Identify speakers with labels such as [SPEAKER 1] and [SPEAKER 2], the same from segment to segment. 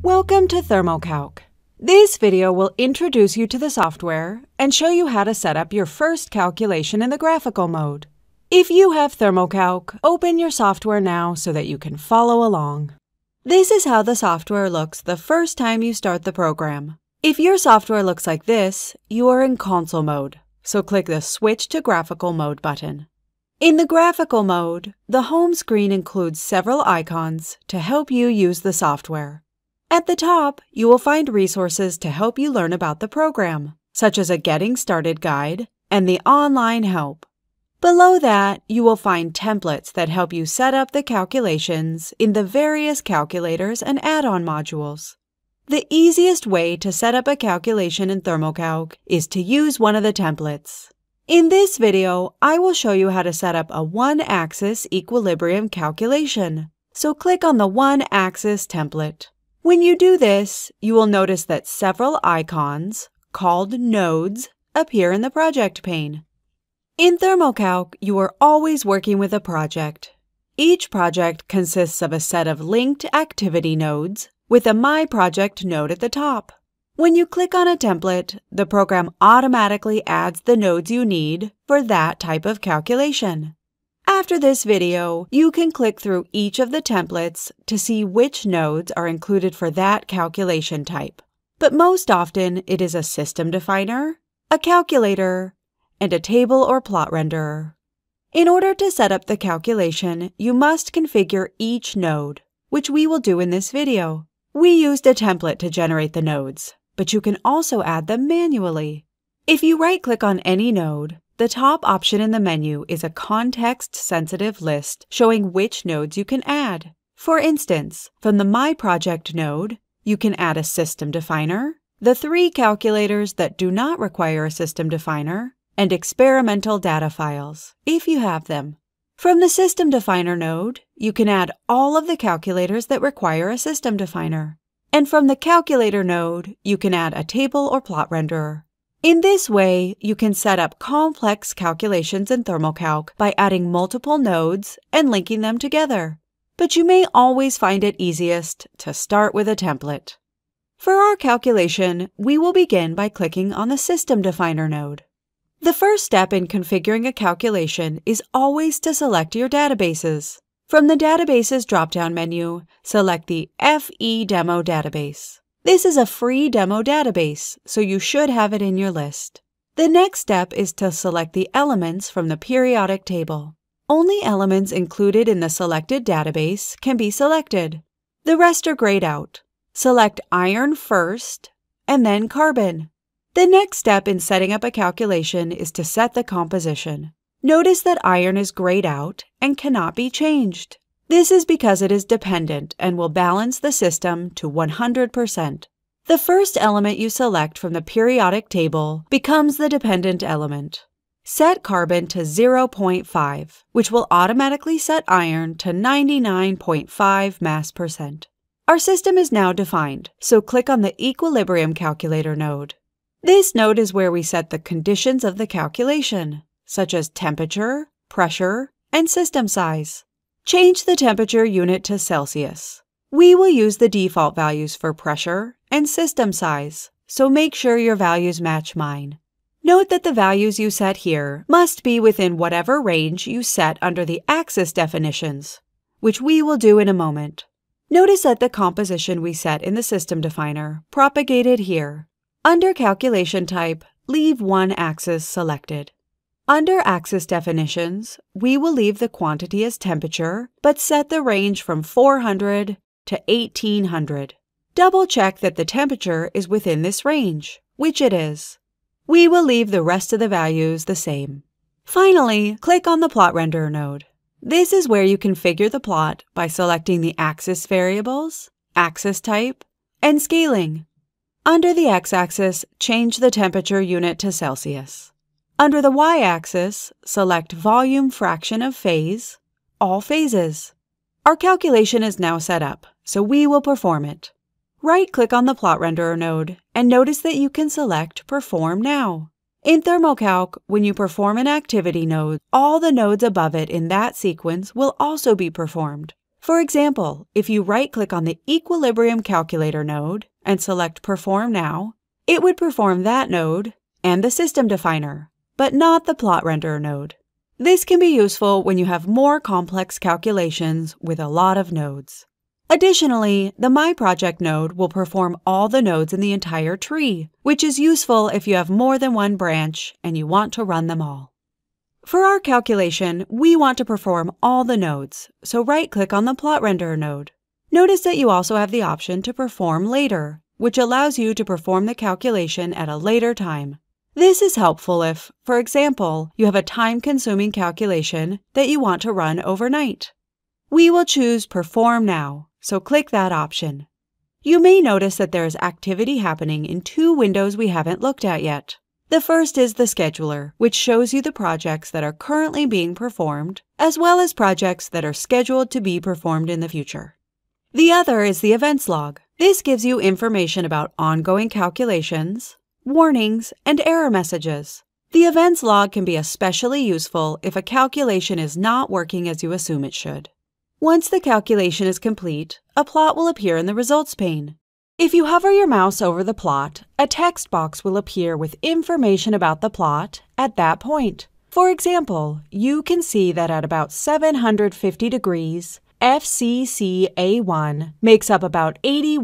[SPEAKER 1] Welcome to Thermo-Calc. This video will introduce you to the software and show you how to set up your first calculation in the graphical mode. If you have Thermo-Calc, open your software now so that you can follow along. This is how the software looks the first time you start the program. If your software looks like this, you are in console mode, so click the Switch to Graphical Mode button. In the graphical mode, the home screen includes several icons to help you use the software. At the top, you will find resources to help you learn about the program, such as a Getting Started guide and the online help. Below that, you will find templates that help you set up the calculations in the various calculators and add-on modules. The easiest way to set up a calculation in Thermo-Calc is to use one of the templates. In this video, I will show you how to set up a one-axis equilibrium calculation, so click on the one-axis template. When you do this, you will notice that several icons, called nodes, appear in the project pane. In Thermo-Calc, you are always working with a project. Each project consists of a set of linked activity nodes with a My Project node at the top. When you click on a template, the program automatically adds the nodes you need for that type of calculation. After this video, you can click through each of the templates to see which nodes are included for that calculation type. But most often, it is a system definer, a calculator, and a table or plot renderer. In order to set up the calculation, you must configure each node, which we will do in this video. We used a template to generate the nodes, but you can also add them manually. If you right-click on any node, the top option in the menu is a context-sensitive list showing which nodes you can add. For instance, from the My Project node, you can add a system definer, the 3 calculators that do not require a system definer, and experimental data files, if you have them. From the system definer node, you can add all of the calculators that require a system definer. And from the calculator node, you can add a table or plot renderer. In this way, you can set up complex calculations in Thermo-Calc by adding multiple nodes and linking them together. But you may always find it easiest to start with a template. For our calculation, we will begin by clicking on the System Definer node. The first step in configuring a calculation is always to select your databases. From the Databases drop-down menu, select the FE Demo database. This is a free demo database, so you should have it in your list. The next step is to select the elements from the periodic table. Only elements included in the selected database can be selected. The rest are grayed out. Select iron first, and then carbon. The next step in setting up a calculation is to set the composition. Notice that iron is grayed out and cannot be changed. This is because it is dependent and will balance the system to 100%. The first element you select from the periodic table becomes the dependent element. Set carbon to 0.5, which will automatically set iron to 99.5 mass%. Our system is now defined, so click on the Equilibrium Calculator node. This node is where we set the conditions of the calculation, such as temperature, pressure, and system size. Change the temperature unit to Celsius. We will use the default values for pressure and system size, so make sure your values match mine. Note that the values you set here must be within whatever range you set under the axis definitions, which we will do in a moment. Notice that the composition we set in the system definer propagated here. Under Calculation Type, leave one axis selected. Under Axis Definitions, we will leave the quantity as temperature, but set the range from 400 to 1800. Double-check that the temperature is within this range, which it is. We will leave the rest of the values the same. Finally, click on the Plot Renderer node. This is where you configure the plot by selecting the axis variables, axis type, and scaling. Under the x-axis, change the temperature unit to Celsius. Under the y-axis, select Volume Fraction of Phase, all phases. Our calculation is now set up, so we will perform it. Right-click on the Plot Renderer node and notice that you can select Perform Now. In Thermo-Calc, when you perform an activity node, all the nodes above it in that sequence will also be performed. For example, if you right-click on the Equilibrium Calculator node and select Perform Now, it would perform that node and the System Definer, but not the Plot Renderer node. This can be useful when you have more complex calculations with a lot of nodes. Additionally, the My Project node will perform all the nodes in the entire tree, which is useful if you have more than one branch and you want to run them all. For our calculation, we want to perform all the nodes, so right-click on the Plot Renderer node. Notice that you also have the option to Perform Later, which allows you to perform the calculation at a later time. This is helpful if, for example, you have a time-consuming calculation that you want to run overnight. We will choose Perform Now, so click that option. You may notice that there is activity happening in two windows we haven't looked at yet. The first is the Scheduler, which shows you the projects that are currently being performed, as well as projects that are scheduled to be performed in the future. The other is the Events Log. This gives you information about ongoing calculations, warnings, and error messages. The Events Log can be especially useful if a calculation is not working as you assume it should. Once the calculation is complete, a plot will appear in the Results pane. If you hover your mouse over the plot, a text box will appear with information about the plot at that point. For example, you can see that at about 750 degrees, FCCA1 makes up about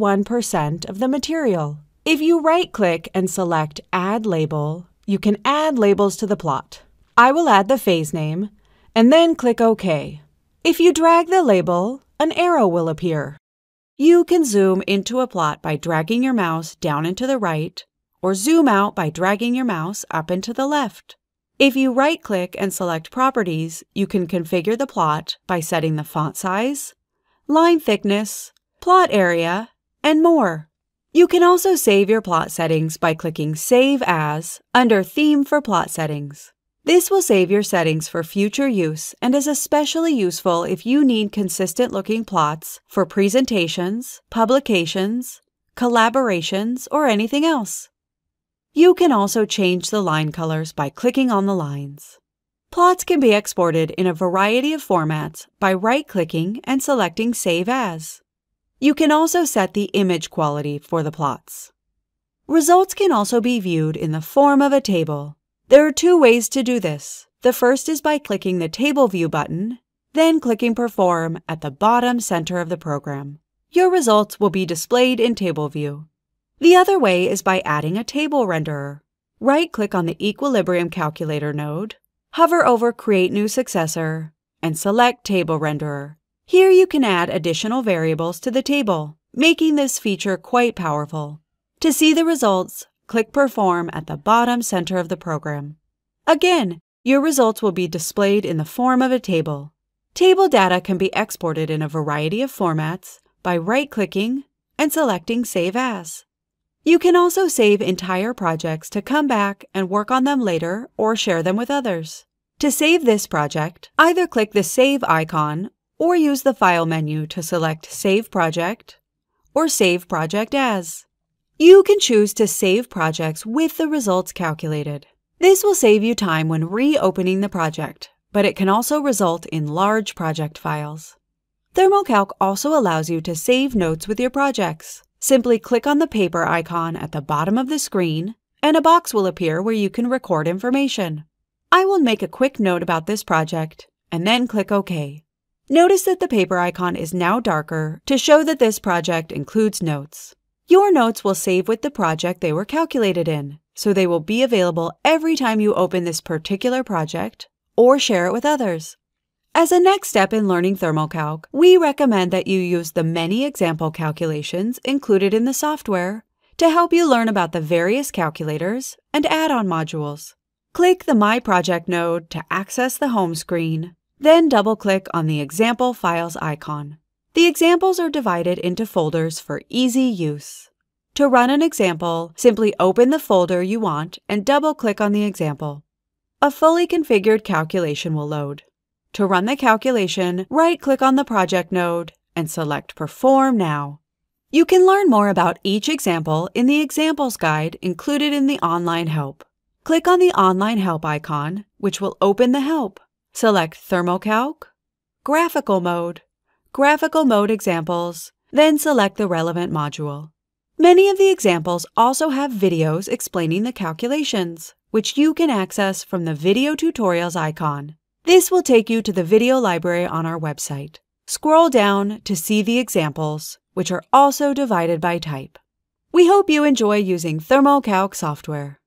[SPEAKER 1] 81% of the material. If you right-click and select Add Label, you can add labels to the plot. I will add the phase name, and then click OK. If you drag the label, an arrow will appear. You can zoom into a plot by dragging your mouse down and to the right, or zoom out by dragging your mouse up and to the left. If you right-click and select Properties, you can configure the plot by setting the font size, line thickness, plot area, and more. You can also save your plot settings by clicking Save As under Theme for Plot Settings. This will save your settings for future use and is especially useful if you need consistent-looking plots for presentations, publications, collaborations, or anything else. You can also change the line colors by clicking on the lines. Plots can be exported in a variety of formats by right-clicking and selecting Save As. You can also set the image quality for the plots. Results can also be viewed in the form of a table. There are two ways to do this. The first is by clicking the Table View button, then clicking Perform at the bottom center of the program. Your results will be displayed in Table View. The other way is by adding a table renderer. Right-click on the Equilibrium Calculator node, hover over Create New Successor, and select Table Renderer. Here you can add additional variables to the table, making this feature quite powerful. To see the results, click Perform at the bottom center of the program. Again, your results will be displayed in the form of a table. Table data can be exported in a variety of formats by right-clicking and selecting Save As. You can also save entire projects to come back and work on them later or share them with others. To save this project, either click the Save icon or use the File menu to select Save Project or Save Project As. You can choose to save projects with the results calculated. This will save you time when reopening the project, but it can also result in large project files. Thermo-Calc also allows you to save notes with your projects. Simply click on the paper icon at the bottom of the screen, and a box will appear where you can record information. I will make a quick note about this project, and then click OK. Notice that the paper icon is now darker to show that this project includes notes. Your notes will save with the project they were calculated in, so they will be available every time you open this particular project or share it with others. As a next step in learning Thermo-Calc, we recommend that you use the many example calculations included in the software to help you learn about the various calculators and add-on modules. Click the My Project node to access the home screen, then double-click on the Example Files icon. The examples are divided into folders for easy use. To run an example, simply open the folder you want and double-click on the example. A fully configured calculation will load. To run the calculation, right-click on the project node and select Perform Now. You can learn more about each example in the Examples Guide included in the Online Help. Click on the Online Help icon, which will open the help. Select Thermo-Calc, Graphical Mode, Graphical Mode Examples, then select the relevant module. Many of the examples also have videos explaining the calculations, which you can access from the Video Tutorials icon. This will take you to the video library on our website. Scroll down to see the examples, which are also divided by type. We hope you enjoy using Thermo-Calc software.